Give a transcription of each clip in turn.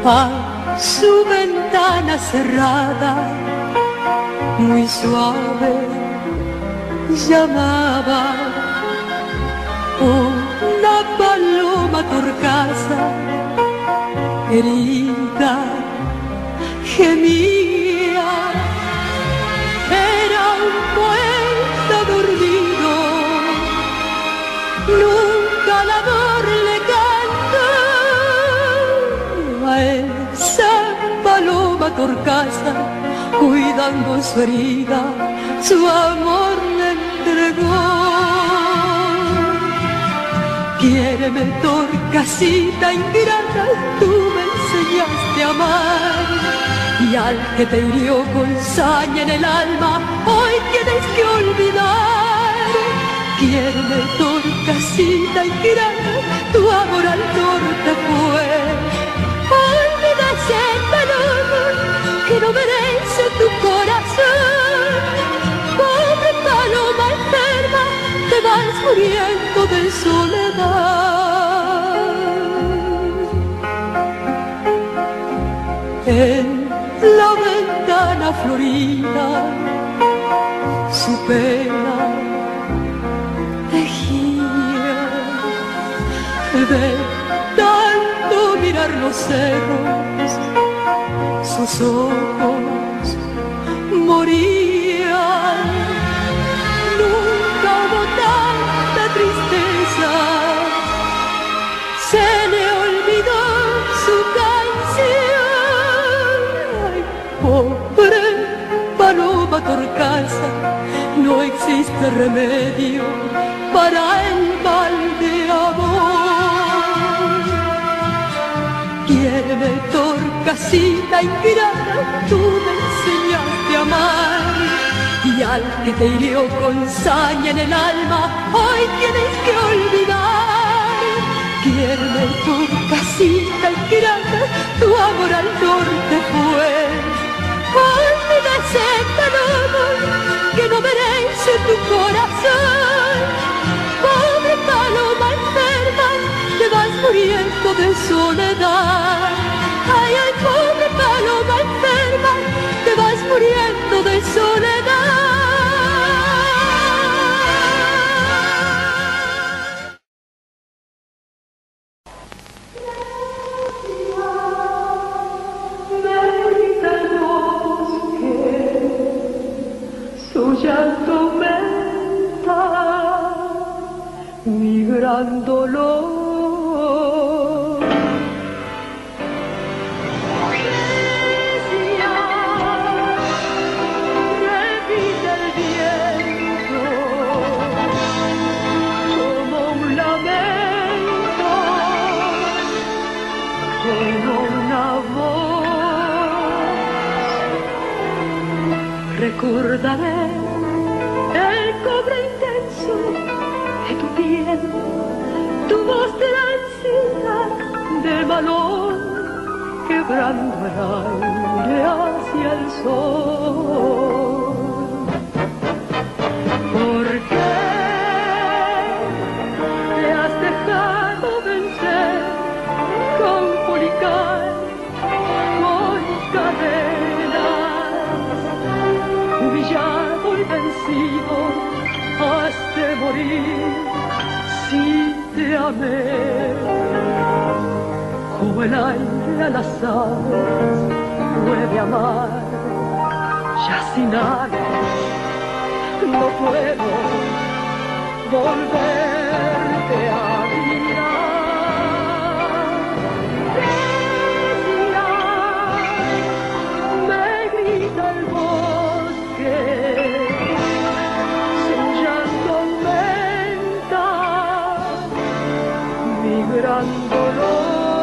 A su ventana cerrada, muy suave, llamaba una paloma torcasa, herida, gemía. Era un poeta dormido, nunca el amor le cantó a esa paloma torcasa, cuidando su herida, su amor le entregó. Quiéreme, torcasita ingrata, tú me enseñaste a amar, y al que te hirió con saña en el alma, hoy tienes que olvidar. Quiéreme, torcasita ingrata, tu amor al norte fue. Olvida ese valor que no merece tu corazón. Pobre paloma enferma, te vas muriendo de soledad. En la ventana florida, su pena tejía. De tanto mirar los cerros, sus ojos morían. Nunca hubo tanta tristeza, se le olvidó su canción. Ay, pobre paloma torcasa, no existe remedio para el mal de amor. Quiéreme, torcasita ingrata, tú me enseñaste a amar, y al que te hirió con saña en el alma, hoy tienes que olvidar. Quiéreme, torcasita ingrata, tu amor al norte fue. Olvida ese paloma que no merece tu corazón. Pobre paloma enferma, te vas muriendo de soledad. Ay, ay, pobre paloma enferma, te vas muriendo de soledad. Me grita el bosque, su llanto aumenta mi gran dolor. Repite el viento como un lamento, como una voz. Recordaré el cobre intenso de tu piel, tu voz transita del balón, quebrando el aire hacia el sol. ¿Por qué te has dejado vencer con policar, con cadenas? Humillado y vencido has de morir. Si te amé como el aire a las aves puede amar, ya sin alas no puedo volverte a mirar. Decía, me grita el bosque, su llanto aumenta mi gran dolor.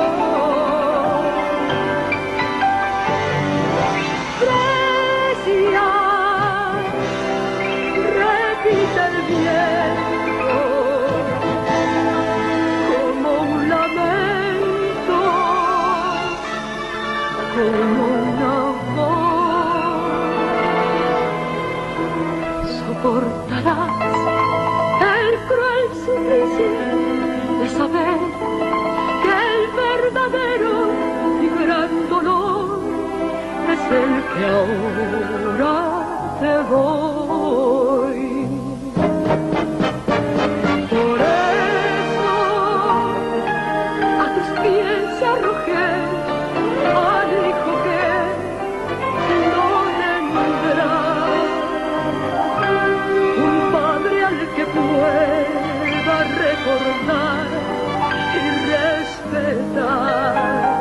Decía, repite el viento como un lamento, como una voz. Soportarás el cruel suplicio de saber que el y ahora te voy. Por eso a tus pies arrojé al hijo que no tendrá, un padre al que pueda recordar y respetar,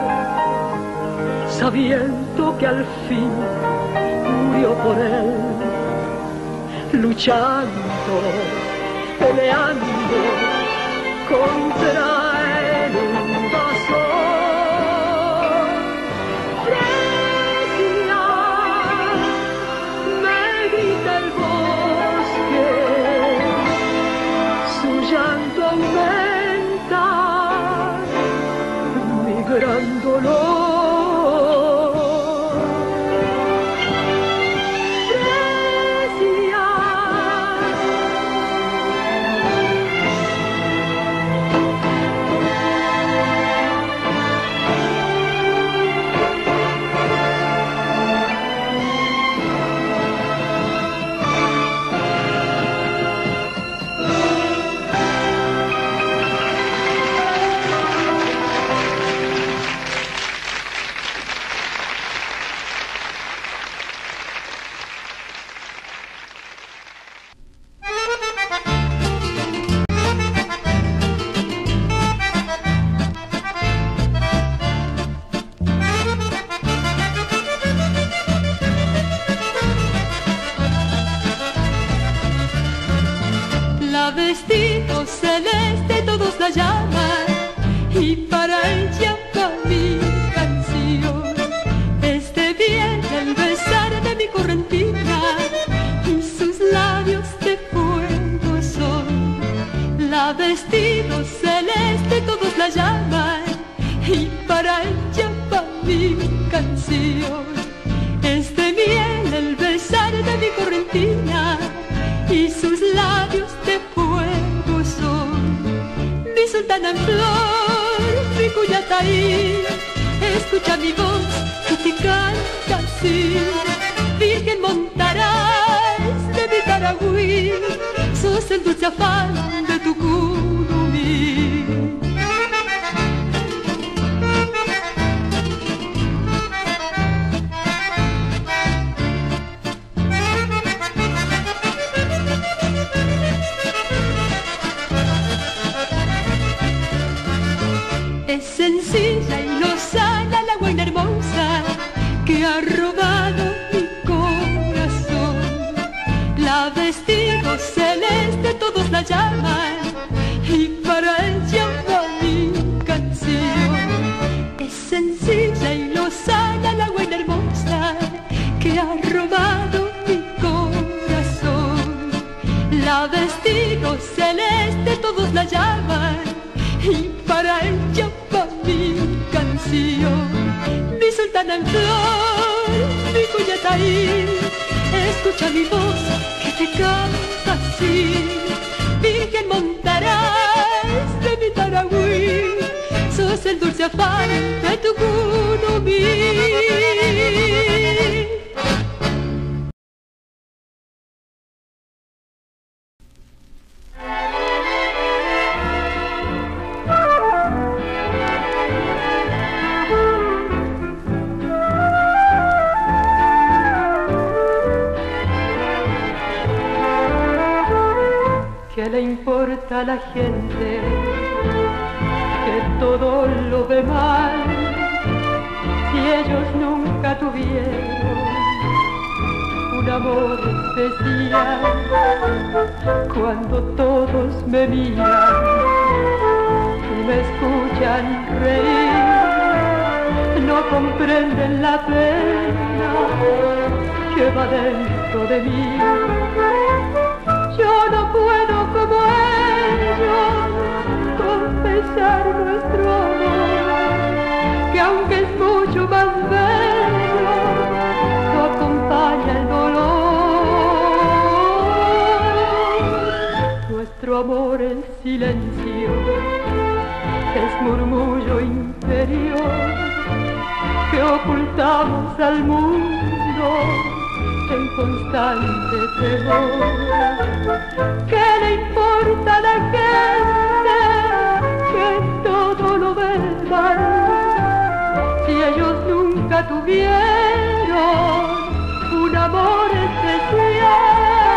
sabiendo que al fin murió por él, luchando, peleando contra el invasor. Grecia, me grita el bosque, su llanto aumenta mi gran dolor. Vestido celeste todos la llaman y para ella va mi canción. Este viene el besar de mi correntina y sus labios de fuego son. La vestido celeste todos la llaman y para ella va mi canción. Este viene el besar de mi correntina y sus labios de fuego son. Mi sultana en flor, mi Cuyataí, escucha mi voz que te canta así. Virgen montarás de mi Taragüí, sos el dulce afán de tu curumí. Es sencilla y lozana la guaina hermosa que ha robado mi corazón. La vestido celeste todos la llaman y para ella va mi canción. Es sencilla y lozana la guaina hermosa que ha robado mi corazón. La vestido celeste todos la llaman y para ella va mi canción. Mi sultana en flor, mi Cuyataí, escucha mi voz que te canta así. Virgen montarás de mi Taragüí, sos el dulce afán de tu curumí. ¿Qué le importa a la gente que todo lo ve mal si ellos nunca tuvieron un amor especial? Cuando todos me miran y me escuchan reír, no comprenden la pena que va dentro de mí. Yo no puedo como ellos confesar nuestro amor, que aunque es mucho más bello, no acompaña el dolor. Nuestro amor es silencio, es murmullo interior que ocultamos al mundo murmullo en constante temor. ¿Qué le importa a la gente que todo lo ve mal? Si ellos nunca tuvieron un amor especial.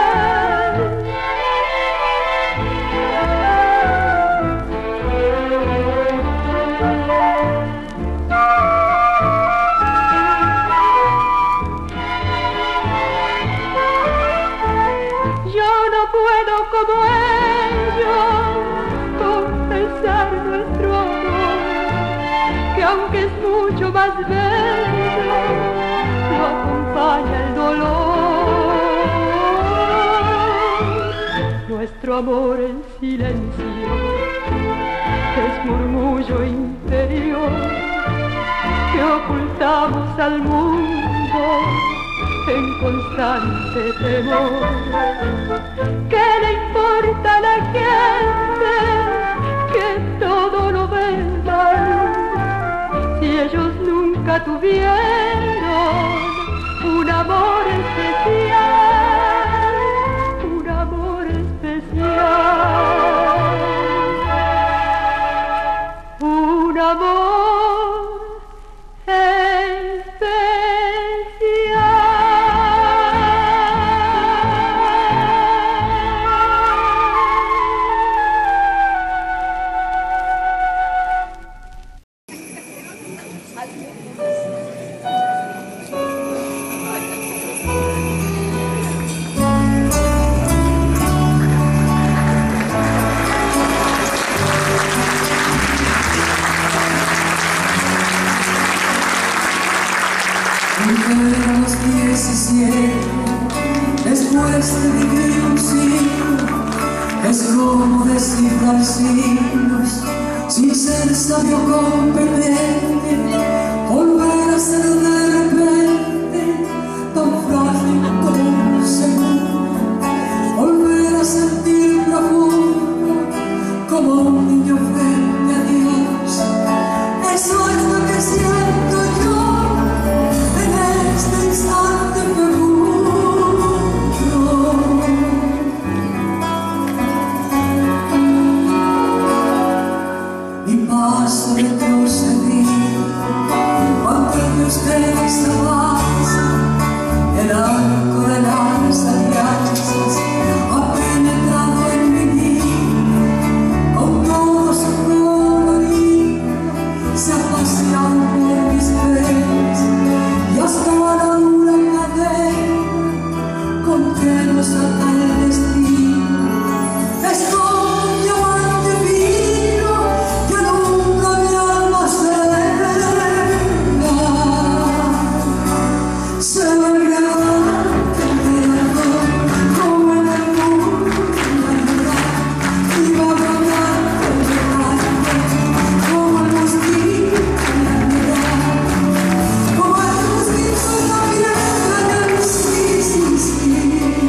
Como ellos, confesar nuestro amor, que aunque es mucho más bello, lo acompaña el dolor. Nuestro amor en silencio es murmullo interior que ocultamos al mundo en constante temor. ¿Qué le importa a la gente que todo lo ve mal? Si ellos nunca tuvieron un amor especial, un amor especial, un amor después de vivir un siglo, es como descifrar signos, sin ser sabio competente, volver a ser de repente tan frágil como un segundo, volver a sentir profundo como un niño frente a Dios. Eso es lo que siento yo en este instante fecundo. Paso retrocedido, cuando ustedes avanzan, el arco de las alianzas ha penetrado en mi vida, con todo su colorido se ha paseado por mis pies, y hasta la dura cadena con que nos ata el destino. Es como un diamante fino que nunca mi alma se vuelve como en el mundo y va brotando como el mosquito como el mosquito en la piel del sí.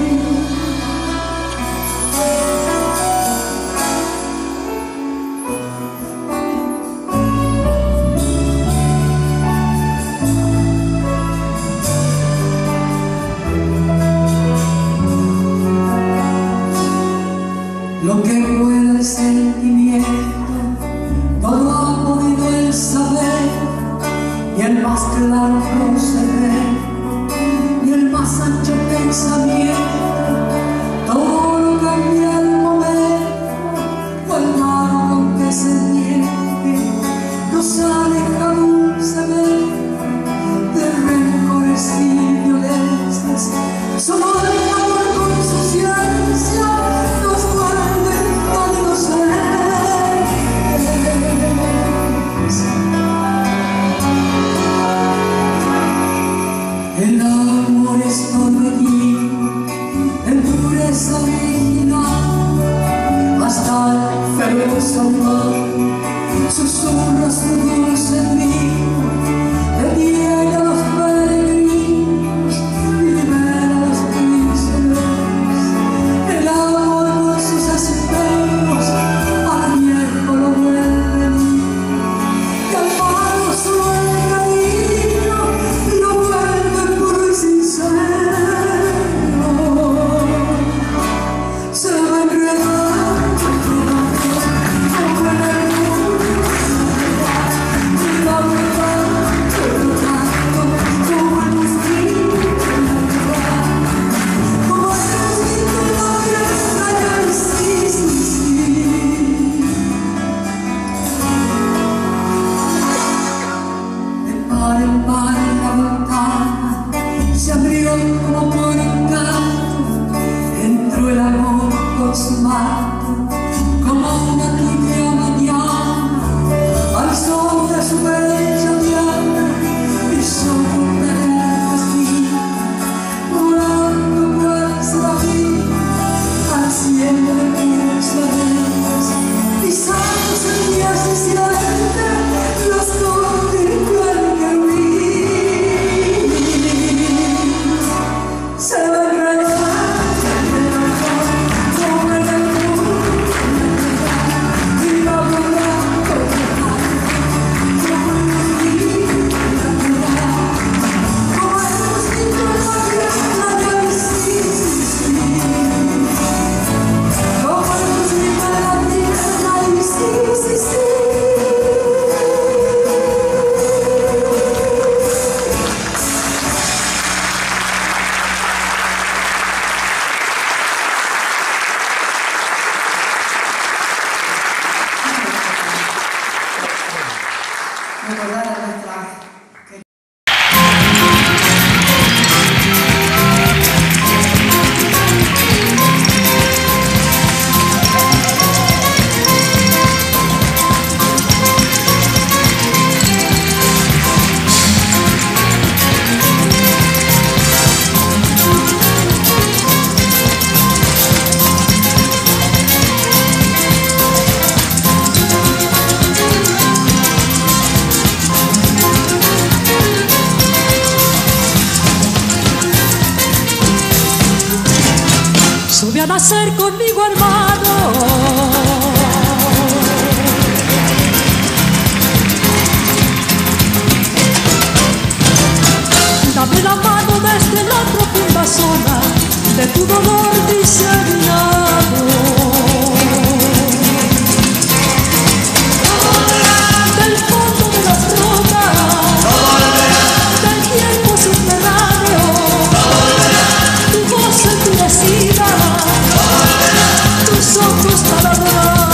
Lo que pueda el sentimiento, todo ha podido el saber, y el más claro no se ve, y el más ancho pensamiento, todo lo cambia el momento, o el mar con que se miente, nos aleja dulcemente de rencores y violencias. Solo el amor con su ciencia nos vuelve tan inocentes. El amor es torbellino recordar a nuestra Sube a nacer conmigo, hermano. Dame la mano desde la profunda zona de tu dolor diseñado. Del fondo de las rocas, del tiempo subterráneo, tu voz endurecida, tus ojos taladrados.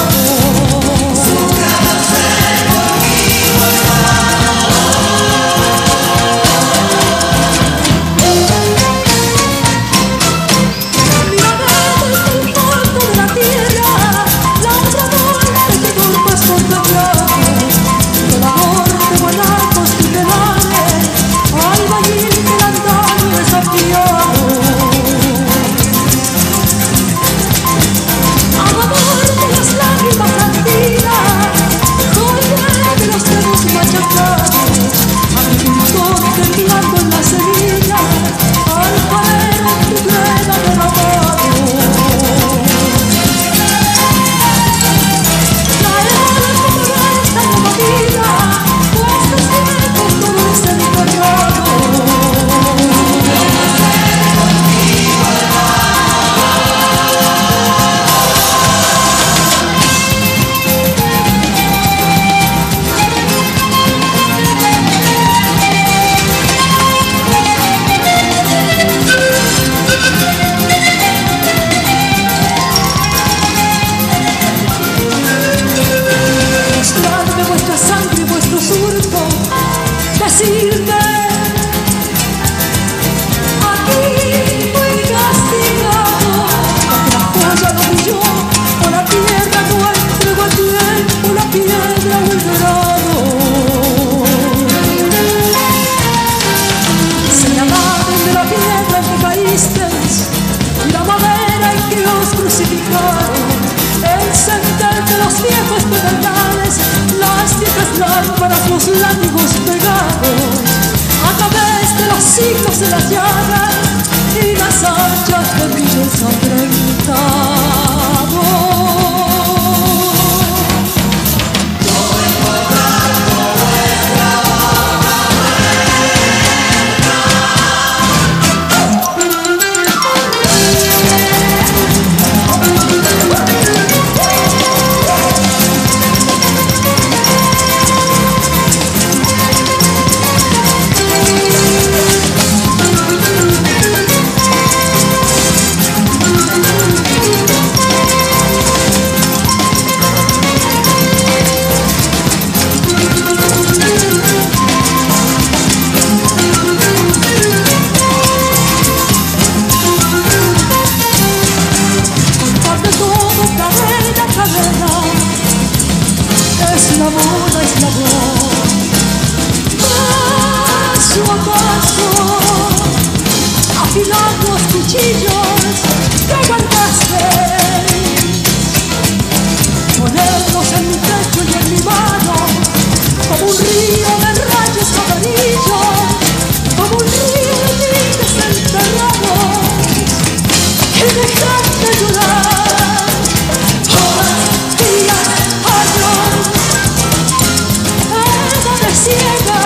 Siglos de las llagas y las anchas de mi ensangrentado.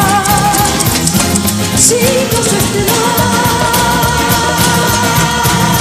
Siglos de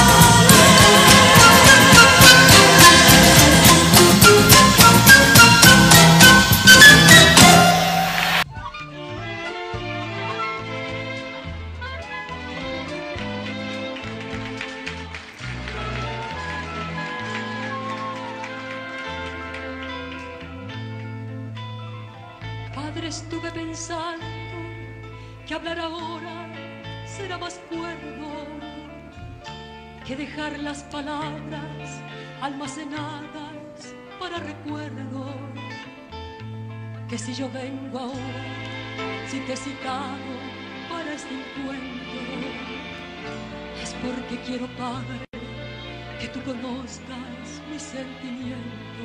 Padre, estuve pensando que hablar ahora será más cuerdo que dejar las palabras almacenadas para recuerdo. Que si yo vengo ahora, si te he citado para este encuentro, es porque quiero, Padre, que tú conozcas mis sentimientos.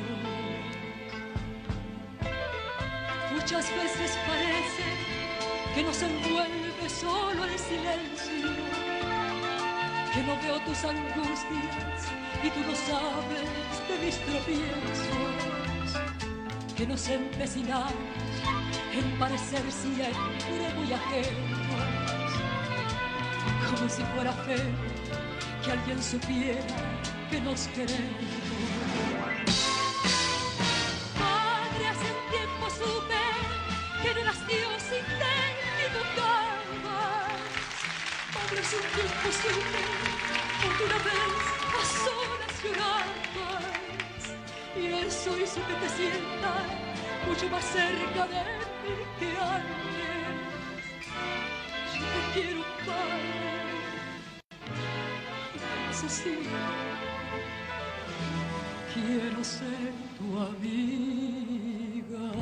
Muchas veces parece que nos envuelve solo el silencio, que no veo tus angustias y tú no sabes de mis tropiezos, que nos empecinamos en parecer siempre muy ajenos, como si fuera feo que alguien supiera que nos queremos. Padre, hace un tiempo supe que no eras Dios y te equivocabas. Padre, hace un tiempo supe que una vez a solas llorabas, y eso hizo que te sientas mucho más cerca de mí que antes. Yo te quiero, Padre, necesito, quiero ser tu amiga.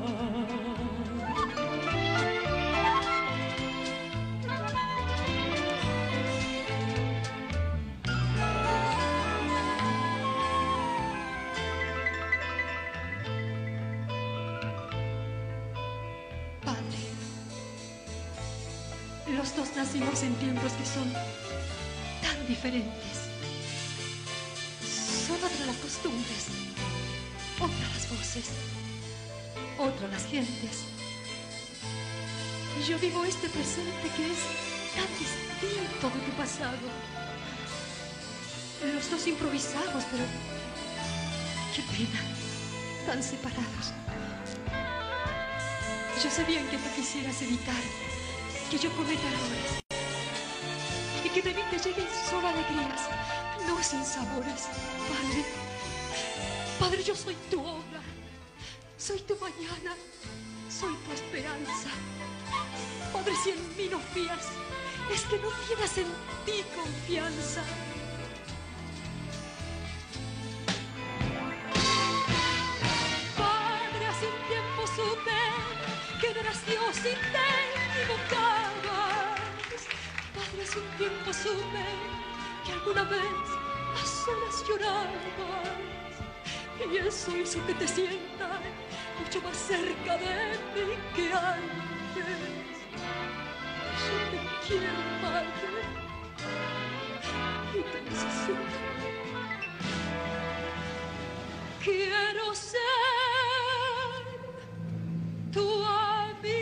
Los dos nacimos en tiempos que son tan diferentes. Son otras las costumbres, otras las voces, otras las gentes. Y yo vivo este presente que es tan distinto de tu pasado. Los dos improvisamos, pero qué pena, tan separados. Yo sé bien que tú quisieras evitar que yo cometa errores y que de mí te lleguen solo alegrías, no sinsabores. Padre, Padre, yo soy tu obra, soy tu mañana, soy tu esperanza. Padre, si en mí no fías, es que no tienes en ti confianza. Padre, hace un tiempo supe que no eras Dios y te equivocabas. Padre, hace un tiempo supe que alguna vez a solas llorabas, y eso hizo que te sientas mucho más cerca de mí que antes. Yo te quiero, Padre, y te necesito. Quiero ser tu amiga.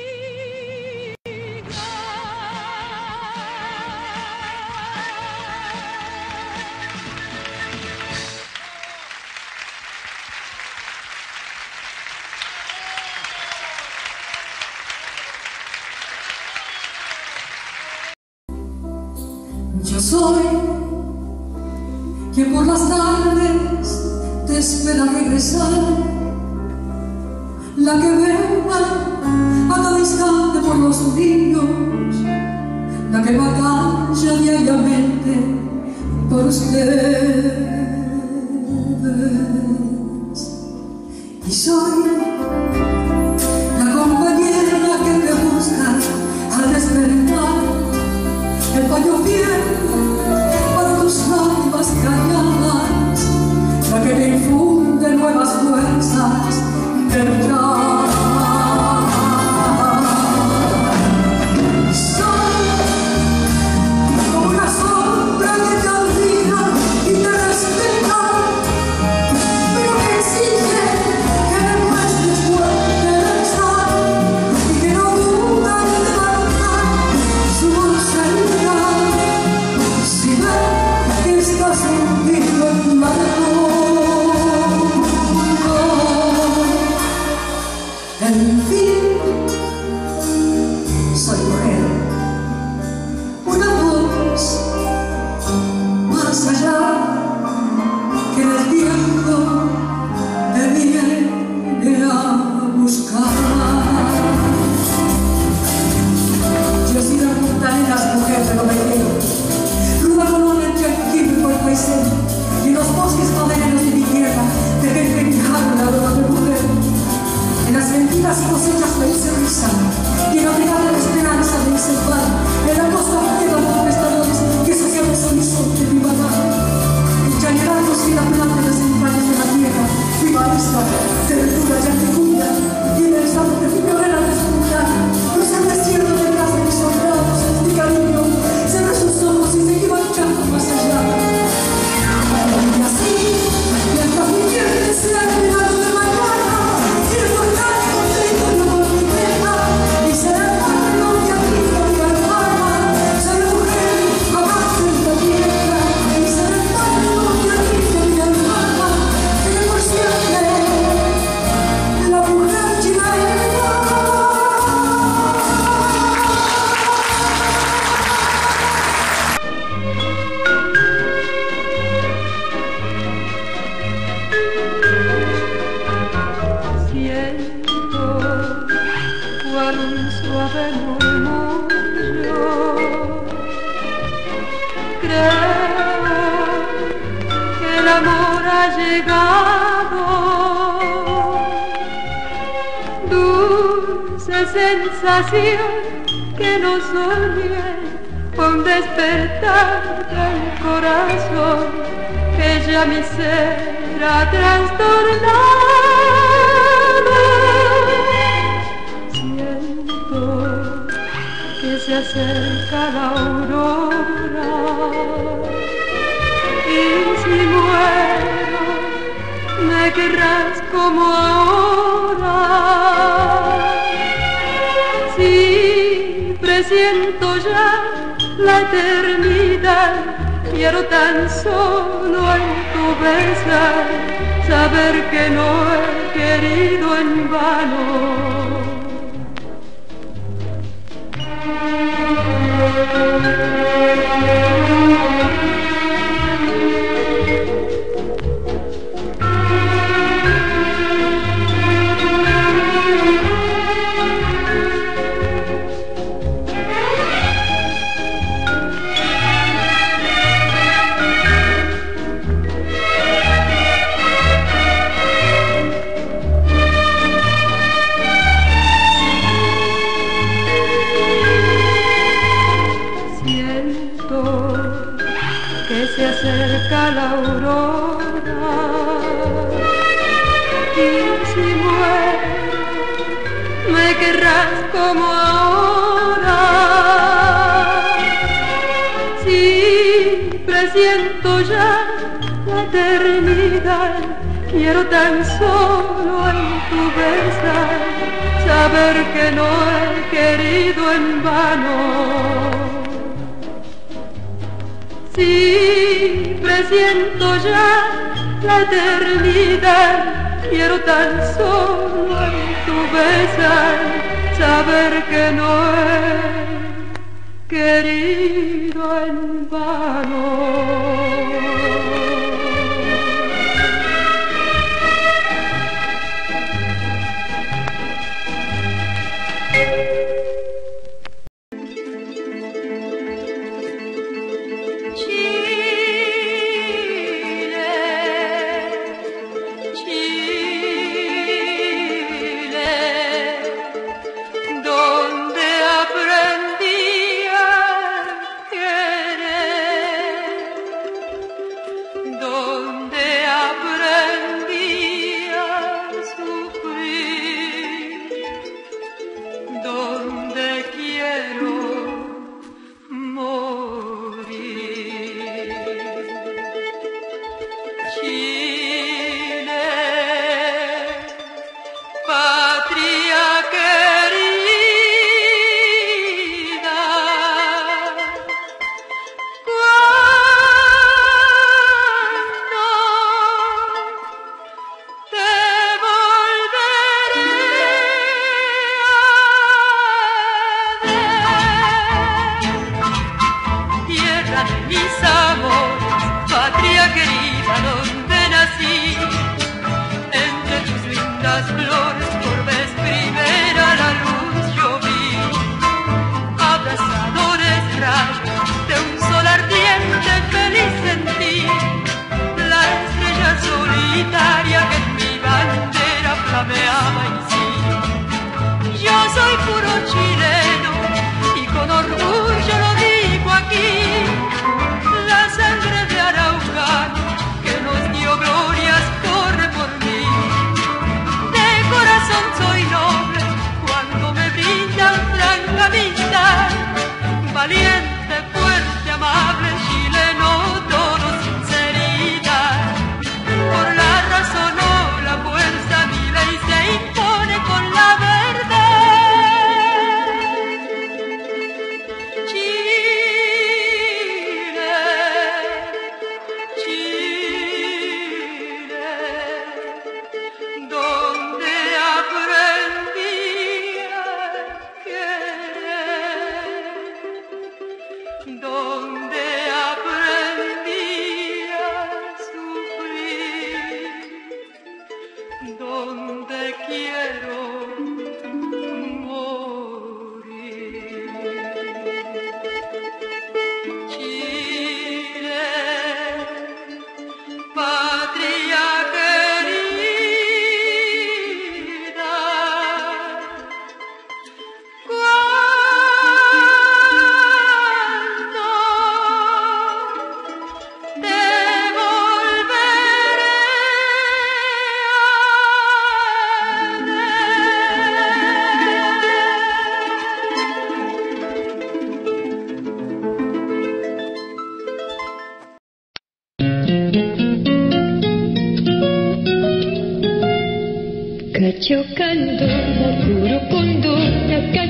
Yo soy quien por las tardes te espera regresar, la que venga a cada instante por los niños, la que batalla diariamente por ustedes. Y soy la compañera que te busca al despertar, el paño fiel para tus lágrimas calladas, la que te infunde nuevas fuerzas de luchar. siembras y cosechas me dice risa, y en la brigada de esperanza me dice pan, en la costa arriba de los prestadores, que se llama el horizonte, viva madre. Ya llegados y la plata de las entrañas de la tierra, viva esta, ternura ya fecunda, y en el salto de primavera despuntar, cruza el desierto detrás de mis soldados, mi cariño, cierra sus ojos y seguí marchando más allá. Y así, mientras mi piel sea el regalo de mañana, y recordar contento yo por mi pena, y ser hermano que amigo y hermana, ser mujer, amante de la tierra, y ser hermano que amigo y hermana, que por siempre la mujer chilena. Siento cual un suave murmullo, creo que el amor ha llegado, dulce sensación que no soñé, fue un despertar del corazón que ya mi ser ha trastornado. Siento que se acerca la aurora y si muero me querrás como ahora. Si presiento ya la eternidad, quiero tan solo en tu besar saber que no he querido en vano. Que se acerca la aurora y si muero me querrás como ahora. Si presiento ya la eternidad, quiero tan solo en tu besar saber que no he querido en vano. Si presiento ya la eternidad, quiero tan solo en tu besar saber que no he querido en vano.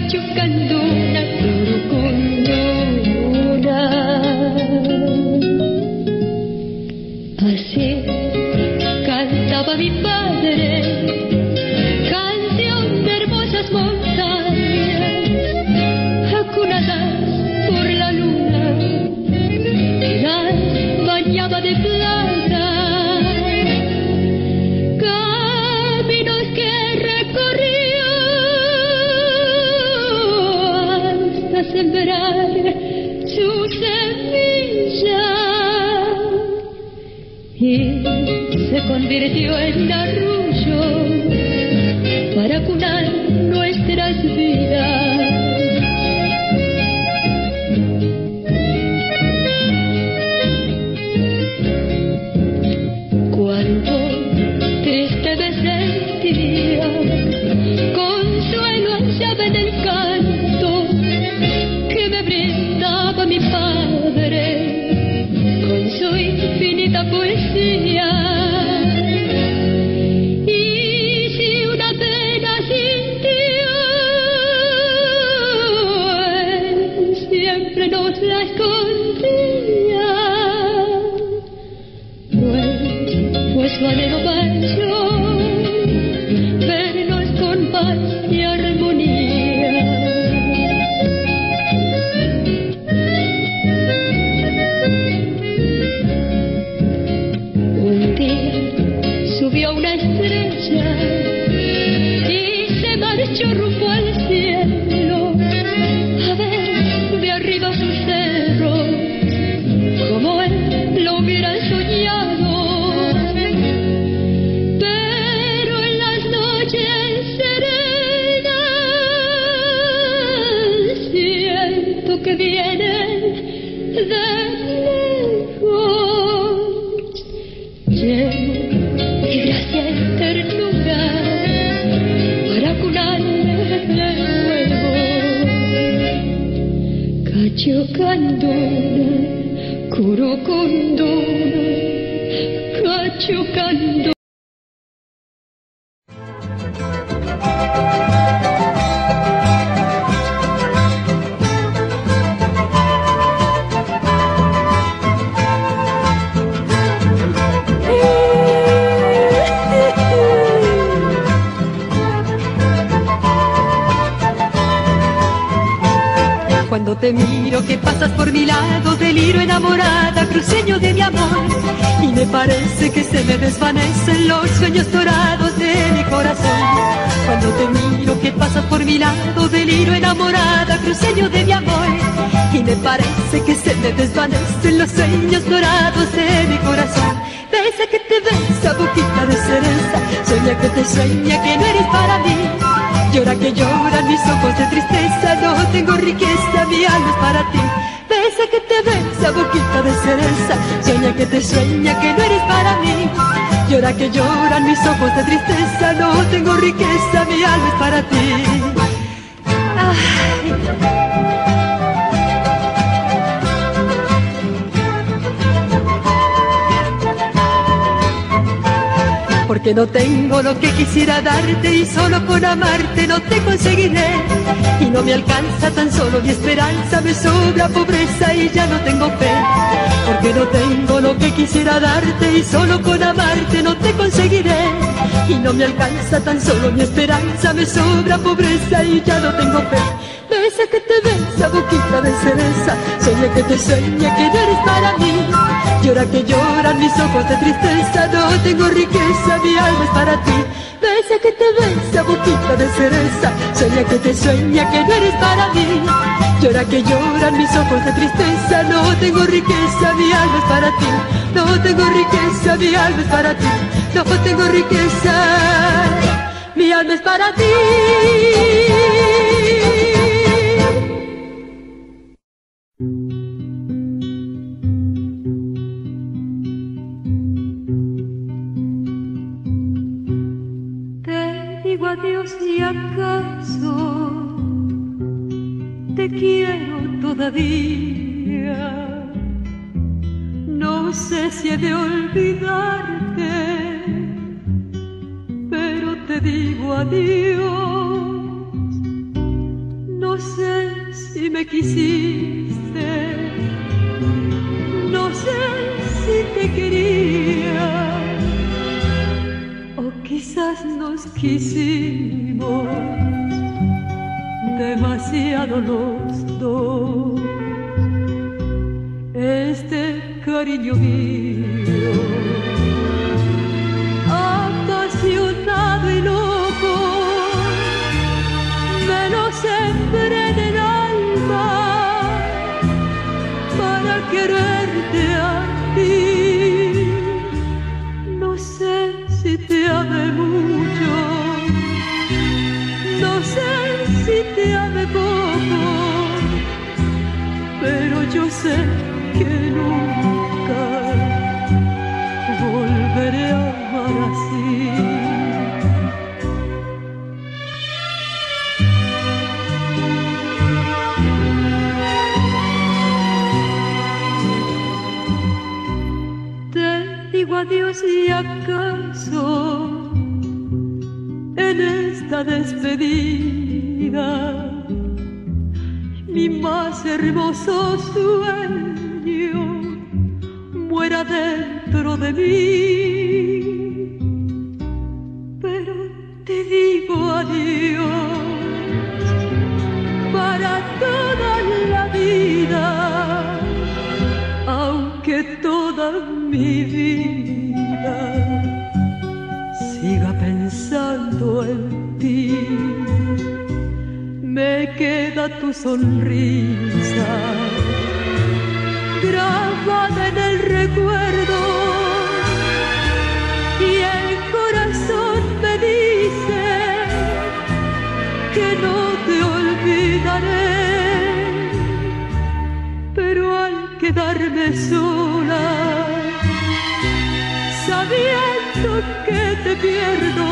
cachukanduna, turucunduna. Así cantaba mi padre, canción de hermosas montañas, acunadas por la luna, que las bañaba de plata. Caminos que recorrió hasta sembrar su semilla, y se convirtió en arrullo para cunar nuestras vidas. Cuando triste me sentía, consuelo hallaba en el canto que me brindaba mi padre con su infinita poesía. Y si una pena sintió, él siempre nos la escondía, pues su anhelo mayor vernos con paz y armonía. Un día subió una estrella y se marchó rumbo al cielo, a ver de arriba su cerro, como él lo hubiera soñado. Pero en las noches serenas siento que vienen de lejos, lleno de gracia y ternura, para curarme de nuevo. Cachocanduna, curucunduna, cachocanduna. Cuando te miro que pasas por mi lado, deliro enamorada, cruceño de mi amor, y me parece que se me desvanecen los sueños dorados de mi corazón. Cuando te miro que pasas por mi lado, deliro enamorada, cruceño de mi amor, y me parece que se me desvanecen los sueños dorados de mi corazón. Besa que te besa, boquita de cereza, sueña que te sueña que no eres para mí. Llora que lloran mis ojos de tristeza, no tengo riqueza, mi alma es para ti. Besa que te besa, boquita de cereza, sueña que te sueña que no eres para mí. Llora que lloran mis ojos de tristeza, no tengo riqueza, mi alma es para ti. Ay. Porque no tengo lo que quisiera darte y solo con amarte no te conseguiré. Y no me alcanza tan solo mi esperanza, me sobra pobreza y ya no tengo fe. Porque no tengo lo que quisiera darte y solo con amarte no te conseguiré. Y no me alcanza tan solo mi esperanza, me sobra pobreza y ya no tengo fe. Besa que te besa, boquita de cereza, sueña que te sueña que no eres para mí. Llora que lloran mis ojos de tristeza, no tengo riqueza, mi alma es para ti. Besa que te besa, boquita de cereza, sueña que te sueña que no eres para mí. Llora que lloran mis ojos de tristeza, no tengo riqueza, mi alma es para ti. No tengo riqueza, mi alma es para ti. No tengo riqueza, mi alma es para ti. Digo adiós y acaso te quiero todavía. No sé si he de olvidarte, pero te digo adiós. No sé si me quisiste, no sé si te quería, o quizás nos quisimos demasiado los dos. Este cariño mío, apasionado y loco, me lo sembré en el alma para quererte a ti. No sé si te amé mucho, no sé si te amé poco, pero yo sé que nunca volveré a amar así. Te digo adiós y acaso en esta despedida mi más hermoso sueño muera dentro de mí, pero te digo adiós para toda la vida, aunque toda mi vida siga pensando en ti. Me queda tu sonrisa grabada en el recuerdo, y el corazón me dice que no te olvidaré, pero al quedarme sola, sabiendo que te pierdo,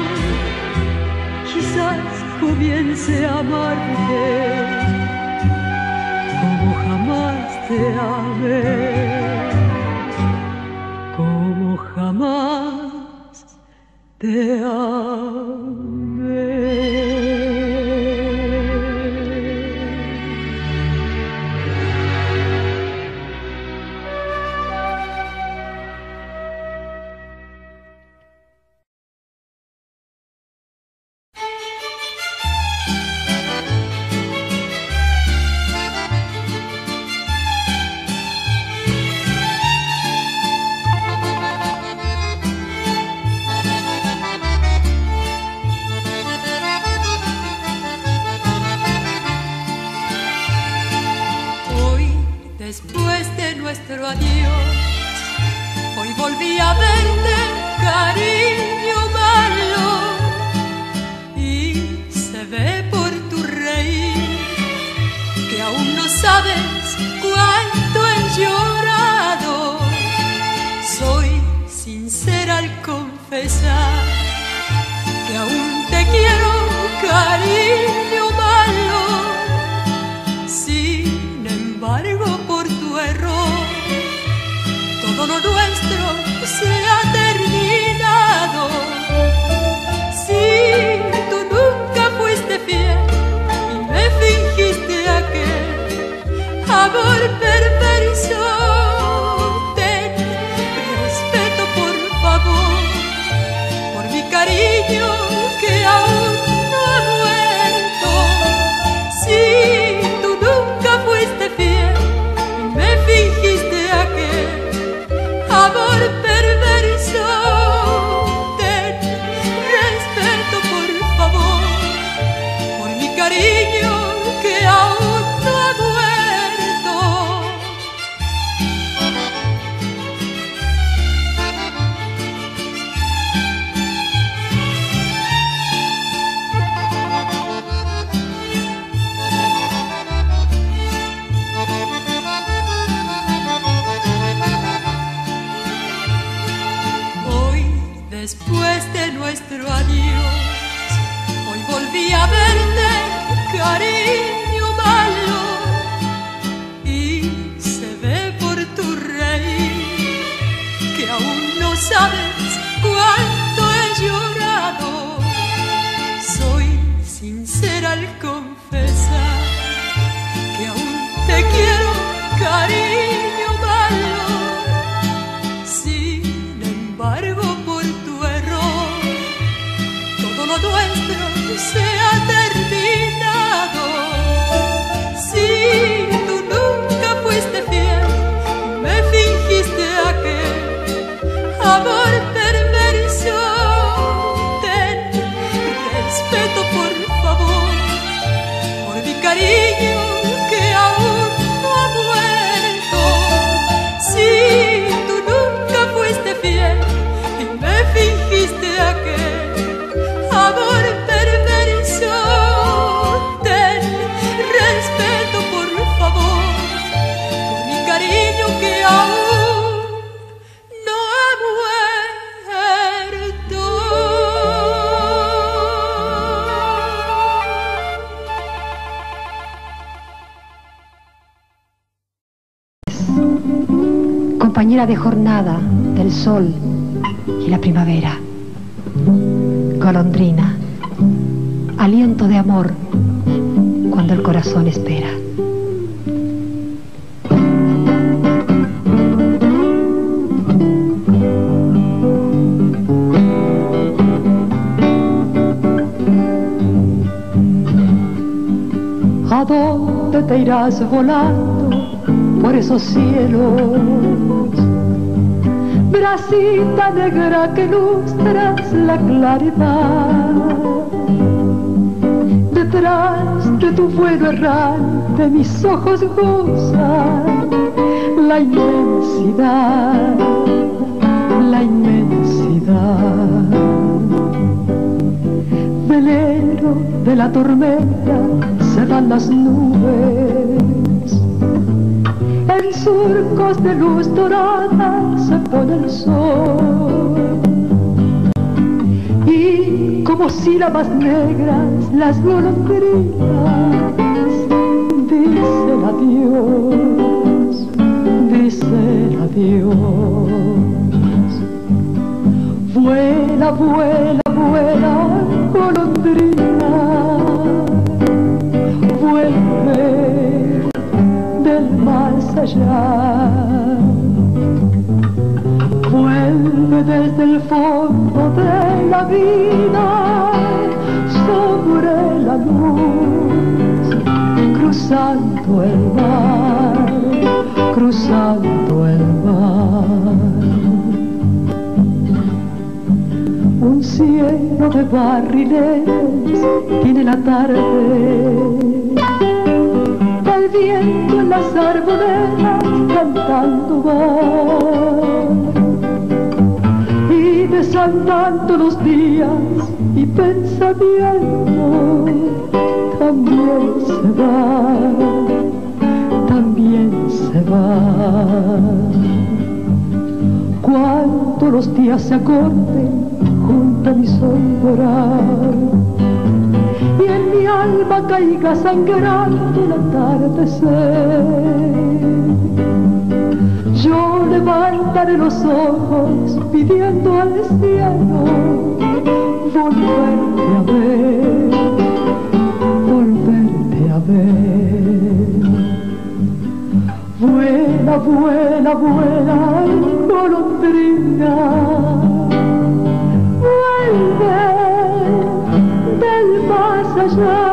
quizás comience a amarte como jamás te amé, como jamás te amé. Después de nuestro adiós, hoy volví a verte, cariño malo, y se ve por tu reír que aún no sabes cuánto he llorado. Soy sincera al confesar que aún te quiero, cariño malo. Sin embargo, por tu error, todo lo nuestro se ha terminado. Si tú nunca fuiste fiel y me fingiste aquel amor perverso, ten respeto por favor, por mi cariño que aún no ha muerto. Si tú nunca fuiste fiel y me fingiste aquel amor perverso, ten respeto por favor, por mi cariño que aún no ha muerto. Después de nuestro adiós, hoy volví a verte, cariño quiero, cariño malo. Sin embargo, por tu error, todo lo nuestro se ha terminado. Si tú nunca fuiste fiel, me fingiste aquel amor perverso. Ten respeto, por favor, por mi cariño que aún no ha muerto. Si tú nunca fuiste fiel y me fingiste aquel amor perverso, ten respeto, por favor, por mi cariño que aún no ha muerto. Compañera de jornada del sol y la primavera, golondrina, aliento de amor cuando el corazón espera. ¿A dónde te irás volando por esos cielos? Bracita negra que lustras la claridad. Detrás de tu vuelo errante mis ojos gozan la inmensidad, la inmensidad. Velero de la tormenta se van las nubes, en surcos de luz dorada se pone el sol, y como sílabas negras las golondrinas dicen adiós, dicen adiós. Vuela, vuela, vuela, golondrina, vuelve del más allá, vuelve desde el fondo de la vida sobre la luz, cruzando el mar, cruzando el mar. Un cielo de barriles tiene la tarde, el viento en las arboledas cantando va, y desandando los días y pensamiento también se va, también se va. Cuando los días se acorten junto a mi sombra y en mi alma caiga sangrando el atardecer, yo levantaré los ojos pidiendo al cielo volverte a ver, volverte a ver. Vuela, vuela, vuela, golondrina, vuelve del más allá,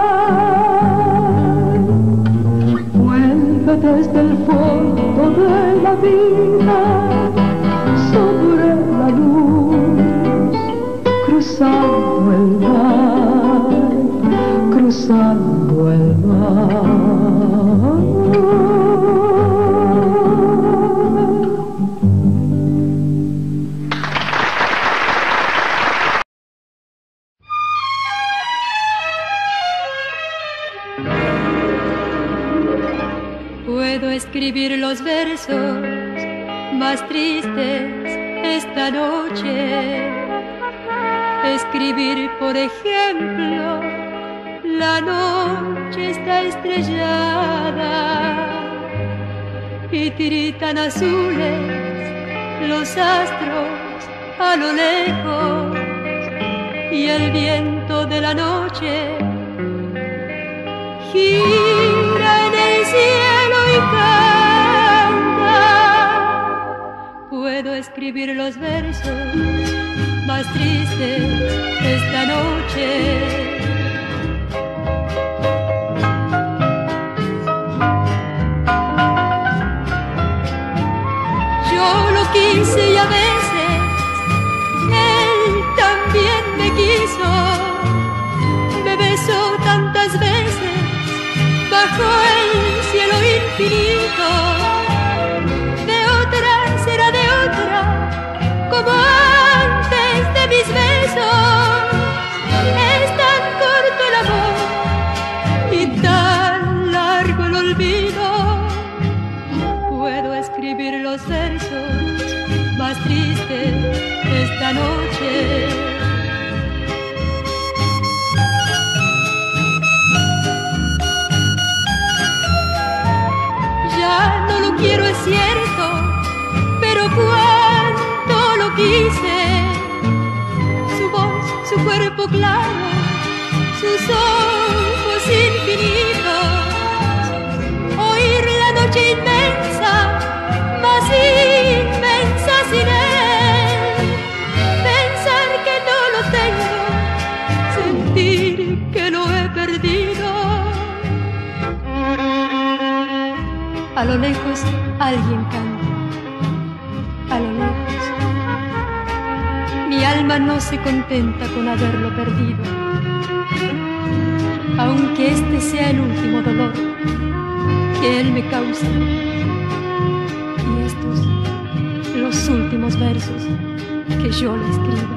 vuelve desde el fondo de la vida sobre la luz, cruzando el mar, cruzando el mar. Puedo escribir los versos más tristes esta noche. Escribir, por ejemplo, la noche está estrellada y tiritan azules los astros a lo lejos, y el viento de la noche gira en el cielo y escribir los versos más tristes esta noche. Yo lo quise y a veces él también me quiso. Me besó tantas veces bajo el cielo infinito. De otra será de otra, como antes de mis besos. Es tan corto el amor y tan largo el olvido. Puedo escribir los versos más tristes esta noche. Ya no lo quiero, es cierto, pero cuánto lo quise. Su voz, su cuerpo claro, sus ojos infinitos. Oír la noche inmensa, más inmensa sin él. Pensar que no lo tengo, sentir que lo he perdido. A lo lejos alguien canta, a lo lejos. Mi alma no se contenta con haberlo perdido, aunque este sea el último dolor que él me causa. Y estos, los últimos versos que yo le escriba.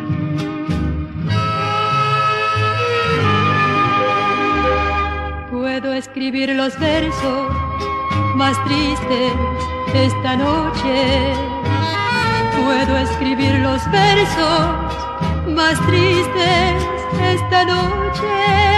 Puedo escribir los versos más tristes esta noche. Puedo escribir los versos más tristes esta noche.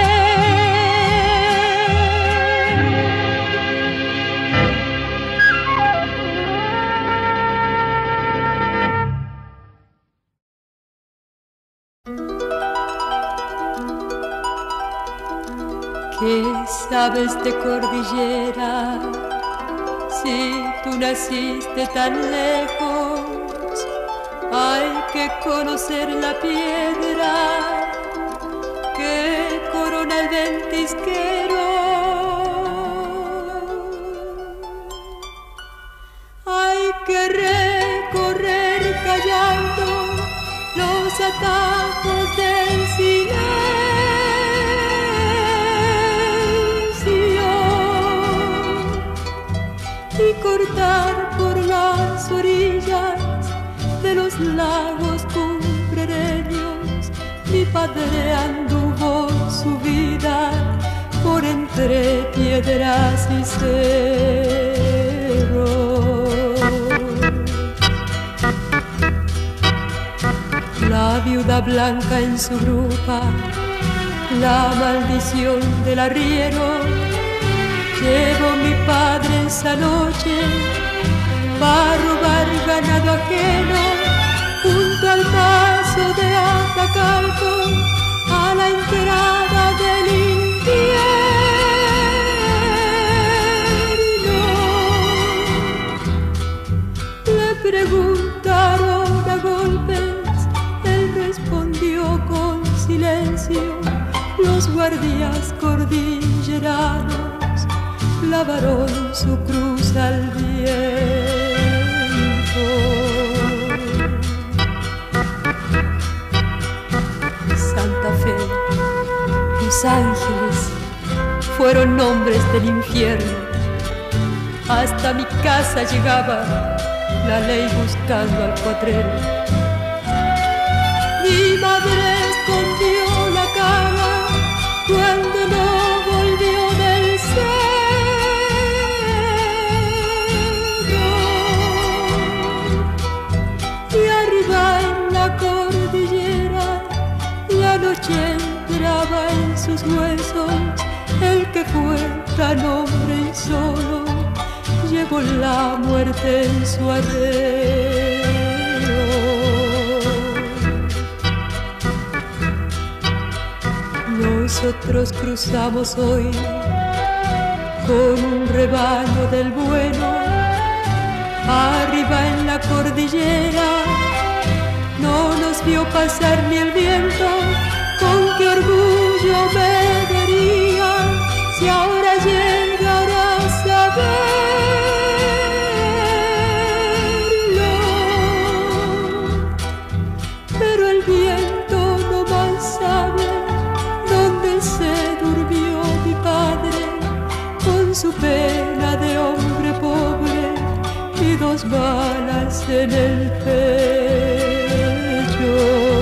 ¿Qué sabes de cordillera? Si tú naciste tan lejos, hay que conocer la piedra que corona el ventisquero. Hay que recorrer callando los atajos del silencio y cortar por las orillas de los lagos cumbrereños. Mi padre anduvo su vida por entre piedras y cerros. La viuda blanca en su grupa, la maldición del arriero. Llevó mi padre esa noche para robar ganado ajeno junto al paso de Atacalco a la entrada del infierno. Le preguntaron a golpes, él respondió con silencio. Los guardias cordilleranos lavaron su cruz al viento. Santa Fe, Los Ángeles fueron nombres del infierno. Hasta mi casa llegaba la ley buscando al cuatrero. Mi madre escondió la cara cuando no volvió del cerro. Y arriba en la cordillera la noche entraba en sus huesos. El que fue tan hombre y solo llevó la muerte en su arreo. Nosotros cruzamos hoy con un rebaño del bueno arriba en la cordillera. No nos vio pasar ni el viento, con qué orgullo me vería si ahora llegarás a verlo. Pero el viento no más sabe dónde se durmió mi padre, con su pena de hombre pobre y 2 balas en el pecho.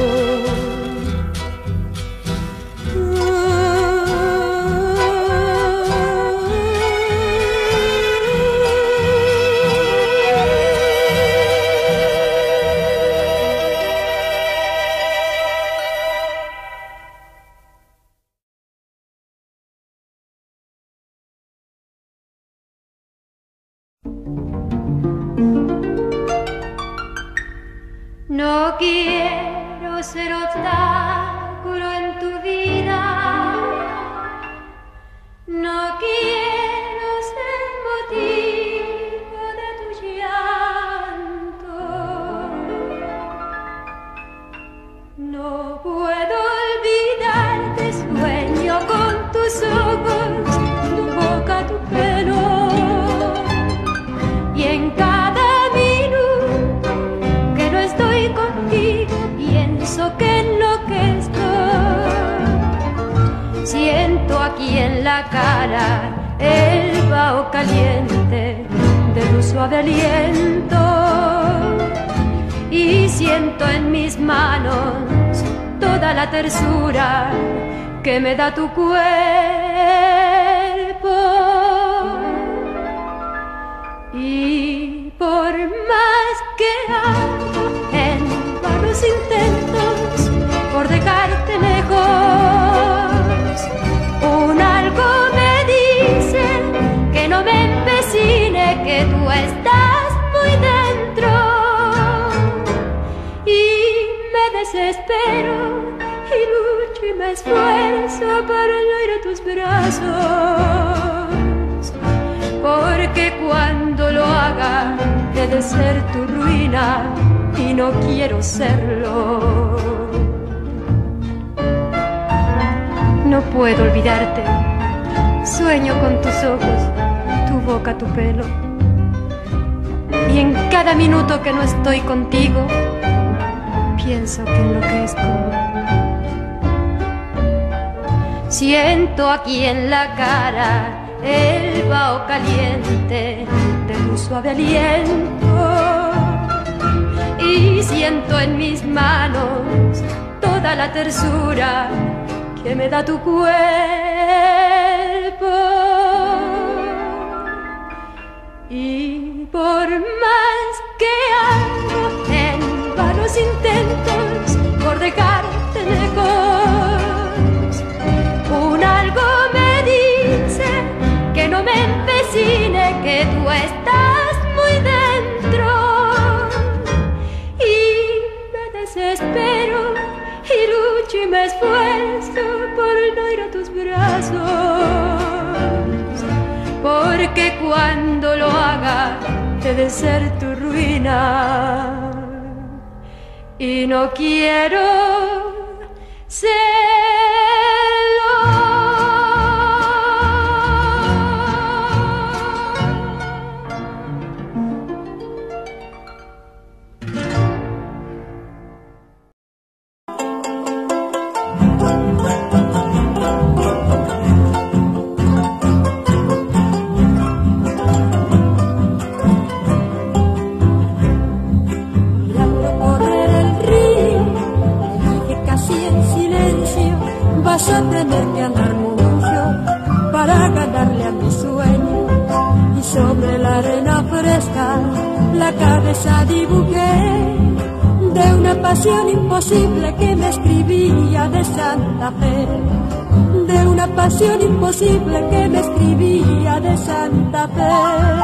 No quiero ser obstáculo en tu vida, no quiero ser motivo de tu llanto. No puedo olvidarte, sueño con tus ojos, tu boca, tu pelo, y en cada que enloquezco. Siento aquí en la cara el vaho caliente de tu suave aliento, y siento en mis manos toda la tersura que me da tu cuerpo. Y por más que hago en vanos intentos por dejarte lejos, un algo me dice que no me empecine, que tú estás muy dentro, y me desespero y lucho y me esfuerzo para no ir a tus brazos, porque cuando lo haga he de ser tu ruina y no quiero serlo. No puedo olvidarte, sueño con tus ojos, tu boca, tu pelo, y en cada minuto que no estoy contigo pienso que enloquezco. Siento aquí en la cara el vaho caliente de tu suave aliento, y siento en mis manos toda la tersura que me da tu cuerpo. Y por más que hago en vanos intentos por dejarte lejos, un algo me dice que no me empecine, que tú estás muy dentro, y me desespero y lucho y me esfuerzo por no ir a tus brazos, porque cuando lo haga he de ser tu ruina y no quiero serlo. Vas a tener que andar mucho para ganarle a mi sueño, y sobre la arena fresca la cabeza dibujé de una pasión imposible que me escribía de Santa Fe, de una pasión imposible que me escribía de Santa Fe.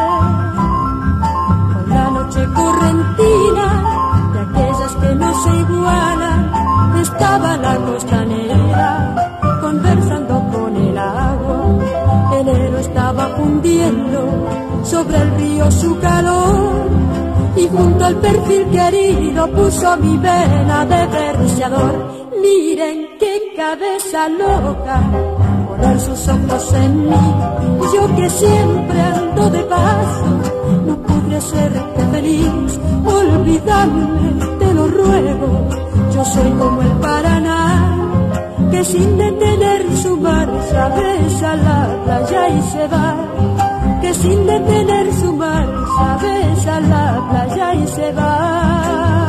Con la noche correntina de aquellas que no se igualan, estaba la costanera conversando con el agua, el héroe estaba fundiendo sobre el río su calor, y junto al perfil querido puso mi vena de verseador. Miren qué cabeza loca, poner sus ojos en mí, yo que siempre ando de paso, no podré serte feliz, olvídame, te lo ruego, yo soy como el Paraná, que sin detener su marcha besa la playa y se va, que sin detener su marcha besa la playa y se va.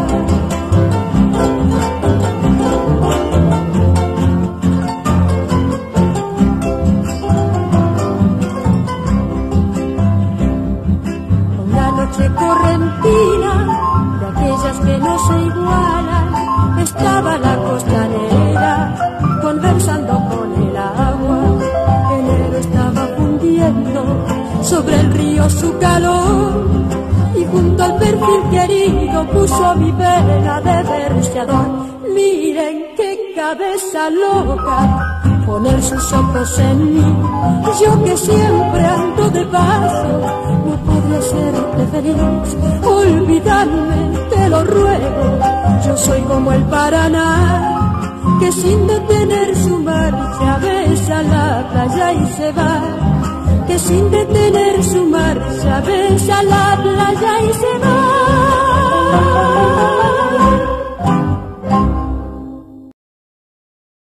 Una noche correntina, de aquellas que no se igualan, estaba la costanera conversando con el agua, enero estaba fundiendo sobre el río su calor, y junto al perfil querido puso mi vena de verseador. Miren qué cabeza loca, poner sus ojos en mí, yo que siempre ando de paso, no podré hacerte feliz, olvídame, te lo ruego, yo soy como el Paraná, que sin detener su marcha besa la playa y se va, que sin detener su marcha besa la playa y